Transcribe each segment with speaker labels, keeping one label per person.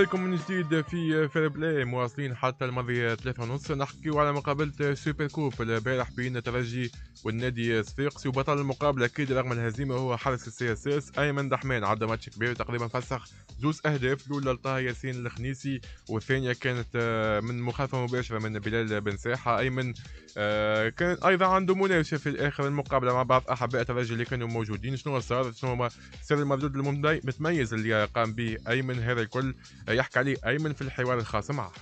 Speaker 1: عليكم من جديد في فير بلاي، مواصلين حتى الماضي 3:30 نحكيو على مقابلة سوبر كوب البارح بين الترجي والنادي الصفاقسي، وبطل المقابلة أكيد رغم الهزيمة هو حارس السي اس اس أيمن دحمان. عدى ماتش كبير وتقريبا فسخ زوز أهداف، الأولى لطه ياسين الخنيسي والثانية كانت من مخالفة مباشرة من بلال بن ساحة. أيمن كان أيضا عنده مناوشة في آخر المقابلة مع بعض أحباء الترجي اللي كانوا موجودين. شنو صار؟ شنو سر المردود المتميز اللي قام به أيمن؟ هذا الكل يحكي عليه أيمن في الحوار الخاص معه.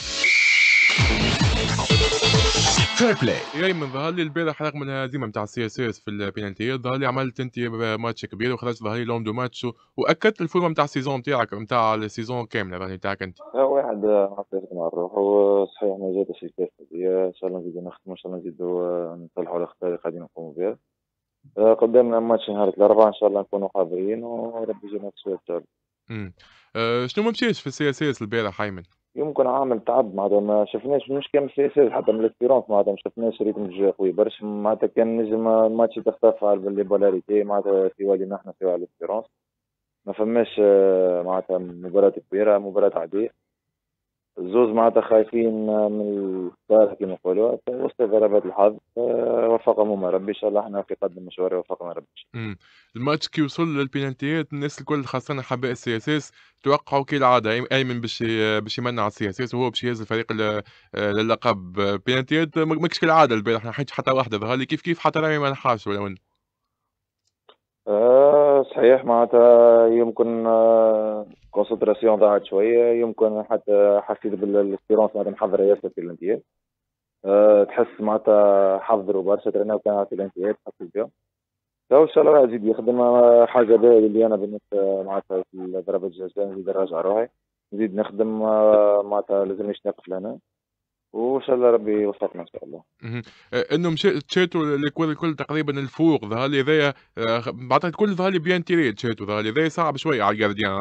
Speaker 1: فير بلاي يا أيمن، ظهر لي البارح رغم الهزيمة نتاع السي اس اس في البينالتيات، ظهر لي عملت أنت ماتش كبير وخرجت ظهر لي لون دو ماتش وأكدت الفورمة نتاع السيزون نتاعك نتاع السيزون كاملة راني نتاعك أنت.
Speaker 2: واحد عطيتك مع الروح وصحيح ما جاتش الكاس هذيا، ان شاء الله نزيدو نخدمو، ان شاء الله نزيدو نصلحو الاخطاء اللي قاعدين نقومو بها. قدامنا ماتش نهار الاربعاء ان شاء الله نكونوا حاضرين وربي يجينا الشوط التالي.
Speaker 1: امم شنو ما مشيش في السي اس اس البارح أيمن؟
Speaker 2: يمكن عامل تعب معناتها ما شفناش، مش كامل سي حتى من الاكسبيرونس معناتها ما شفناش ريتم الجو قوي برشا معناتها، كان نجم الماتش تختلف على البولاريتي معناتها سوا لينا احنا سوا على الاكسبيرونس. ما فماش معناتها مباراة كبيرة، مباراة عادية. الزوز معناتها خايفين من الخسارة كما نقولوا، وسط ضربات الحظ وفقهم ربي، ان شاء الله احنا في قدم المشوار وفقنا ربي.
Speaker 1: امم الماتش كي وصل للبينالتيات الناس الكل خاصة حباء السي اس اس توقعوا كالعادة أيمن باش يمنع السي اس اس وهو باش يهز الفريق للقب. بينالتيات ماكش كالعادة البارح ما حيتش حتى واحدة، ظهر لي كيف حتى رامي ما نحاش ولا وين.
Speaker 2: صحيح معناتها يمكن كونسنتراسيون ضاعت شوية، يمكن حتى حسيت بالاكسبيرونس معناتها محضرة ياسر في الانتيات. تحس معناتها حضروا برشا تريناو كان في الانتيات حسيت بهم. تو ان شاء الله راح يزيد يخدم حاجة باهية اللي انا بالنسبة معناتها في ضربة الجزاء، نزيد نراجع روحي، نزيد نخدم معناتها لازمنيش نقف لهنا، وان شاء الله ربي يوفقنا ان شاء الله.
Speaker 1: اهم. إنه تشاتوا الكل الكل تقريبًا الفوق ظهر لي هذايا معناتها الكل ظهر لي بيان تيري تشاتوا ظهر لي هذايا صعب شوية على الجارديان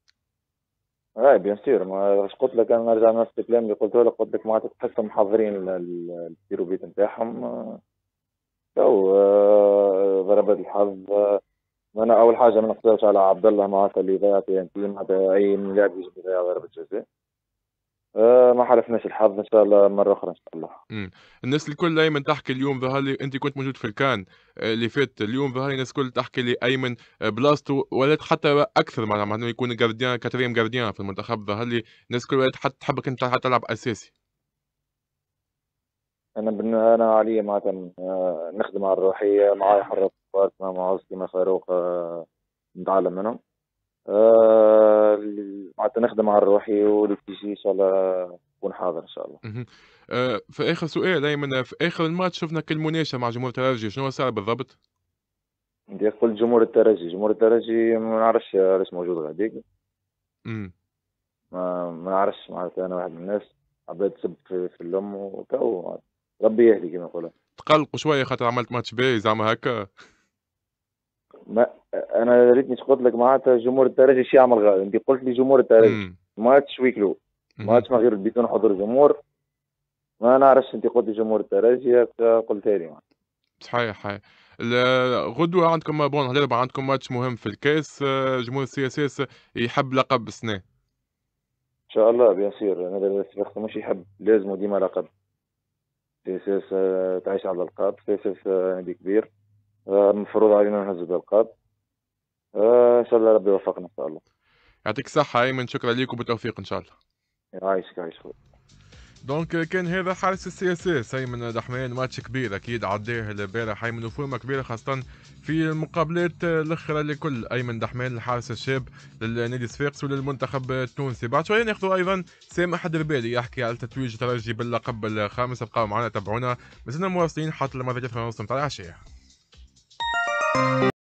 Speaker 2: بيان سير، ما اش قلت لك، انا نرجع لنفس الكلام اللي قلته لك، قلت لك معناتها تحسهم محضرين التيروبيت نتاعهم. تو ضربات الحظ. انا اول حاجه ما نقدرش على عبد الله معناتها اللي ضيع TNT، معناتها اي لاعب يجي يضيع ضربه جزاء. ما حالفناش الحظ، ان شاء الله مره اخرى ان شاء الله.
Speaker 1: الناس الكل دايمًا تحكي اليوم ظهر لي أنت كنت موجود في الكان اللي فات، اليوم ظهر لي الناس الكل تحكي لي أيمن بلاصتو ولات حتى أكثر معناها يكون جارديان كاتريام جارديان في المنتخب. ظهر لي الناس الكل ولات حتى تحبك أنت حتى تلعب أساسي.
Speaker 2: انا عليا معناتها نخدم على الروحيه، معايا حراس كبار مع كيما فاروق، نتعلم منهم. معناتها نخدم على روحي واللي تيجي ان شاء الله نكون حاضر ان شاء الله.
Speaker 1: اهم. في آخر سؤال أيمن، في آخر الماتش شفنا المناوشة مع جمهور الترجي، شنو صار بالضبط؟
Speaker 2: انت قلت جمهور الترجي ما نعرفش علاش موجود غاديك.
Speaker 1: إمم.
Speaker 2: ما نعرفش معناتها، انا واحد من الناس عباد تسب في الام وتو ربي يهدي كما يقولوا.
Speaker 1: تقلقوا شوية خاطر عملت ماتش باهي زعما هكا؟
Speaker 2: ما انا ريتني قلت لك معناتها جمهور الترجي شي يعمل غادي، انت قلت لي جمهور الترجي
Speaker 1: إمم.
Speaker 2: ماتش ويكلو،
Speaker 1: اهم.
Speaker 2: ماتش من غير بدون حضور جمهور. ما نعرفش، انت قلت لي جمهور الترجي قلتها لي.
Speaker 1: صحيح صحيح. غدوة عندكم الأربعاء عندكم ماتش مهم في الكاس، جمهور السي اس اس يحب لقب السنة.
Speaker 2: ان شاء الله بيان سير، انا السباق مش يحب لازم ديما لقب. سياساس تعيش على الألقاب، سياساس نادي كبير، المفروض علينا نهزوا بالألقاب. إن شاء الله ربي يوفقنا إن شاء الله.
Speaker 1: يعطيك الصحة أيمن، شكرا ليك وبالتوفيق إن شاء الله.
Speaker 2: عايشك عايش.
Speaker 1: دونك كان هذا حارس السي اس اس ايمن دحمان، ماتش كبير اكيد عداه البارح ايمن وفورمه كبيره خاصه في المقابلات الاخرى لكل ايمن دحمان الحارس الشاب للنادي الصفاقسي وللمنتخب التونسي. بعد شويه ناخذ ايضا سامح الدربالي يحكي على تتويج ترجي باللقب الخامس. ابقوا معنا تابعونا، مازلنا مواصلين حتى المره 3:30 نتاع العشيه.